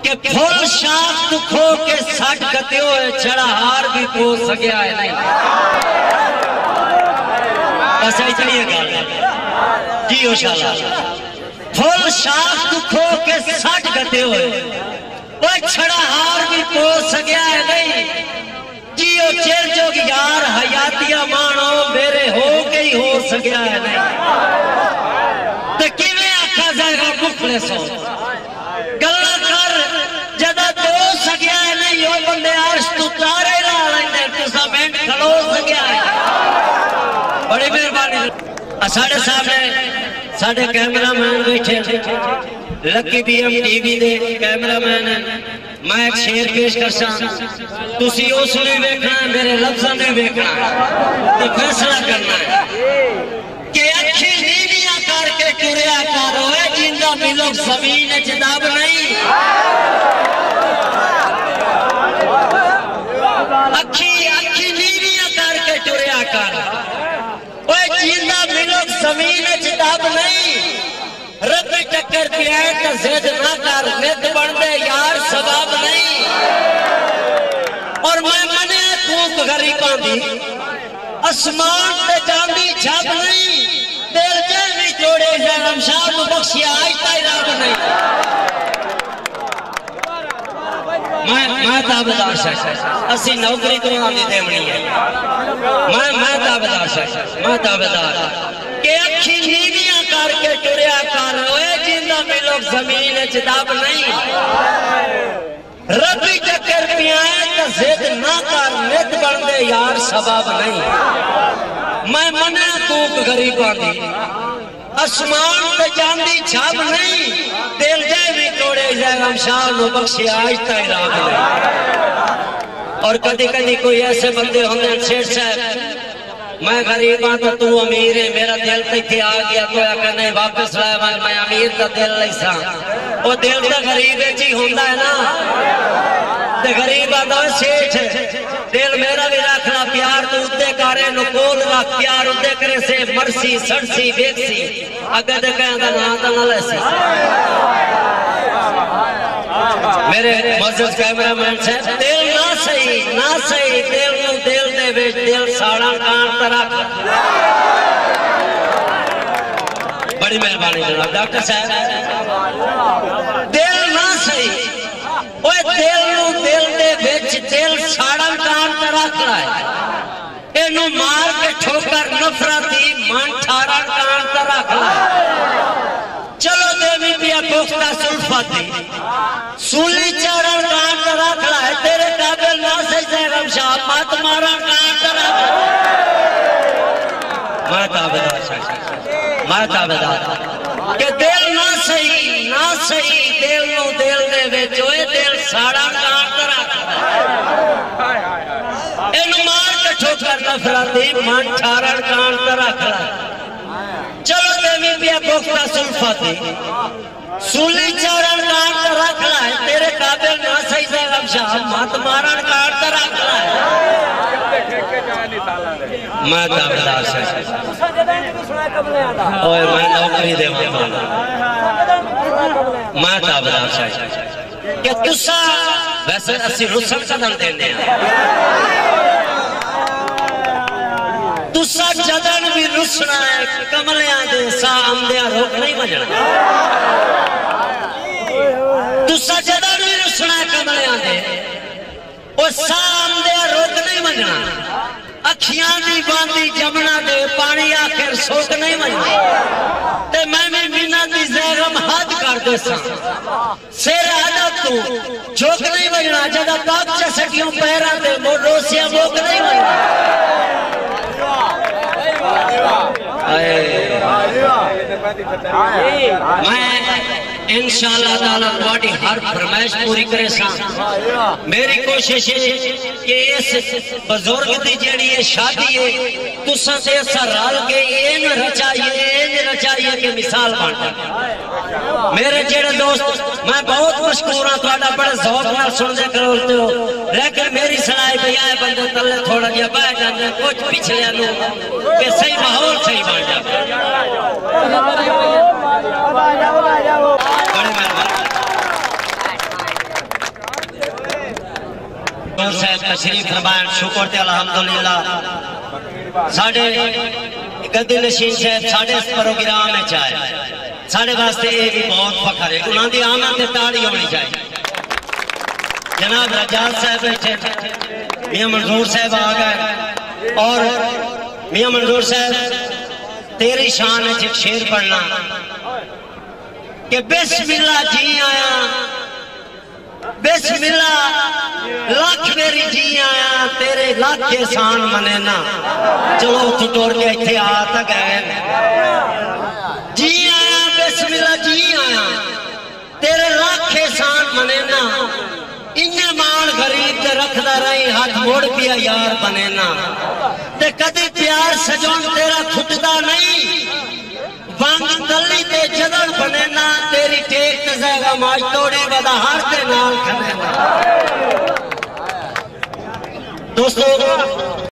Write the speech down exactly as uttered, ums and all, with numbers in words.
کہ پھول شاخ تو کھو کے سٹ کتے ہوئے چڑا ہار بھی کو سکیا ہے نہیں. بس اتنی گل ہے جی انشاءاللہ. پھول شاخ تو کھو کے سٹ کتے ہوئے وہ چھڑا ہار بھی کو سکیا ہے نہیں. جی او چیر جو کہ یار حیاتیہ مانو میرے ہو کے ہی ہو سکیا ہے نہیں. تو کیویں آکھا جائے گا مفلے سو گلہ کر جدہ دو سکیا ہے نہیں. وہ بندے عرش تو تارے لا لیندے تسا مینٹ کھلو سکیا ہے. بڑی مہربانی. ساڑھے سامنے ساڑھے کیمرہ مین بیٹھے lucky B M T V دے کیمرہ مین ہے. میں ایک شیر پیش کرسا تسی اس نے بیکھنا ہے میرے لفظہ نے بیکھنا ہے تو فیصلہ کرنا ہے کہ اکھی نیویاں کر کے ٹریا کارو ہے جندہ ملوک زمین جداب نہیں. اکھی اکھی نیویاں کر کے ٹریا کارو ہے جندہ ملوک زمین جداب نہیں. رب ٹکر پیا ہے تو زید نہ کر نت بندے یار سباب نہیں. اور میں منے کوک غریباں دی اسمان تے جاندی جھب نہیں. دل جیوی جوڑے جنم شاہ بخشی آج تائی راب نہیں. میں میں تابدار شاہ اسی نوکری تو آنی دیمنی ہے. میں میں تابدار شاہ میں تابدار کہ اکھی نیویاں کر کے ٹریا کر ہوئے جندہ میں لوگ زمین جداب نہیں. ربی چکر پیائیں تو زد نہ کر نت بندے یار سباب نہیں. میں منع کوک غریباں دی اسمان تے جاندی جھب نہیں. دل جائے بھی توڑے جائے ہم شاہ نو بخشی آج تائی راب نہیں. اور کدی کدی کوئی ایسے بندے ہوندے سیٹ صاحب میں غریب ہاں تو تو امیر ہے میرا دل تھی آ گیا تو یا کہنے واپس لائے میں امیر تا دل نہیں سا. وہ دل تا غریب جی ہوندہ ہے نا تے غریب آتا ہے سیٹھ دل میرا بھی رکھنا پیار تو اتے کارے نکول رکھ پیار اتے کرے سے مرسی سڑسی بیکسی اگر دے کہیں دا نا تا نہ لیسی. میرے معزز کیمرہ مین سے دل نہ صحیح نہ صحیح دل نو دل دے بیچ دل ساڑا کان ترک. بڑی مہربانی جناب ڈاکٹر صاحب دل نہ صحیح اوہ دل نو دل دے بیچ دل ساڑا کان ترک لائے. اینو مار کے ٹھوکر نفرتی من ٹھارا کان ترک لائے. چلو دے بھی پیا کوفتہ سلفاتی سولی چارن کان ترک لائے. تیرے قابل نہ سجدے غمشاہ مات مارن کان ترک لائے. میں تابدار شاہ میں تابدار کہ دل نہ صحیح نہ صحیح دل نو دل دے ویچوئے دل ساڑا کان ترک لائے. اینو مار کے ٹھوکر نفراتی من ٹھارن کان ترک لائے. چلو دیوی پیا کوفتہ سلفاتی سولی چارن کان ترک لائے. تیرے قابل نہ سجدے غمشاہ مات مارن کان ترک لائے. میں تابدار شاہ اوہ میں نوکری دے مانا میں تابدار شاہ کہ تسا ویسے اسی رسل قدم دینے تسا جدن بھی رسنا ہے کملیاں دے سا آمدیاں روک نہیں بجنا. تسا جدن بھی رسنا ہے کملیاں دے وہ سا آمدیاں روک نہیں بجنا. اکھیاں دی باندی جمنا دے پانی آخر سوک نہیں بجنا. تے میں میں مینا دی زیغم حد کر دے سا سیر عدد تو جھوک نہیں بجنا. جدہ تاک چسکیوں پیران دے موڈوسیاں موک نہیں بجنا. میں انشاءاللہ تعالیٰ بڑی ہر فرمائش پوری کرے سا. میری کوشش ہے کہ اس بزرگ دی جیڑی ہے شادی ہے تساں سے ایسا رال کے این رچائیے این رچائیے کہ مثال بانٹا. میرے جیڑے دوست میں بہت مشکور ہوں توڑا بڑے ذوق نہ سن دے کرتے ہو لیکن میری سنائی بھی آئے بندے تلے تھوڑا گیا بائے جاندے کچھ پچھلے آنو کہ صحیح ماحول صحیح بان جا. بڑے مہربان نور صاحب تشریف فرمائیں شکر تے الحمدللہ ساڑھے گدی نشین صاحب ساڑھے اس پروگرام میں چاہے ساڑھے واسطے یہ بھی بہت فخر ہے انہوں نے آمد تے تاڑی ہونی چاہیے جناب رجال صاحب بیٹھے میاں منظور صاحب آ گئے اور میاں منظور صاحب تیری شان ہے ایک شیر پڑھنا کہ بسم اللہ جی آیا بسم اللہ لاکھ میری جی آیا تیرے لاکھ احسان منینا چلو تو ٹور کے اتھے آتا گئے جی آیا بسم اللہ جی آیا تیرے لاکھ احسان منینا انہیں مان غریب تے رکھ دا رہی ہاتھ موڑ پیا یار بنینا تے کدی پیار سجون تیرا کھٹدا نہیں وانگ دلی تے جدن بنینا تیری ٹیک تے زیگا ماج توڑی بدا ہر تے نال کھنینا دوستو